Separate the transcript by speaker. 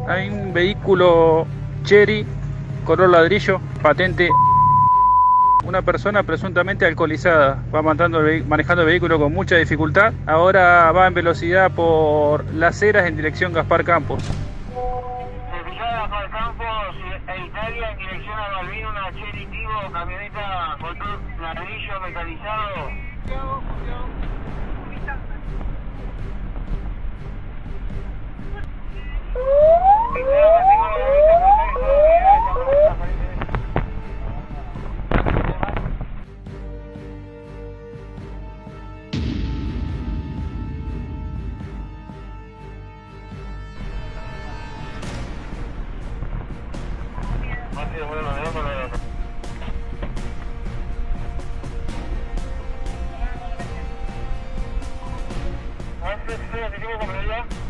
Speaker 1: Hay un vehículo Chery, color ladrillo, patente. Una persona presuntamente alcoholizada va manejando el vehículo con mucha dificultad. Ahora va en velocidad por Las Heras en dirección Gaspar Campos.
Speaker 2: Gaspar Campos e Italia en dirección a Balbino, una Chery Tigo, camioneta motor ladrillo mecanizado. ¿Te tengo que poner ya?